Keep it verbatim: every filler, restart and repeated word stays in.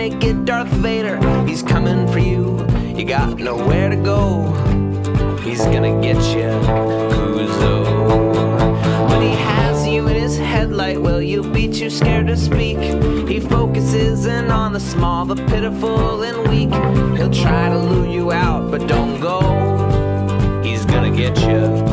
make it Darth Vader. He's coming for you, you got nowhere to go. He's gonna get you, Koozo. When he has you in his headlight, well, you'll be too scared to speak. He focuses in on the small, the pitiful and weak. He'll try to lure you out, but don't go. He's gonna get you.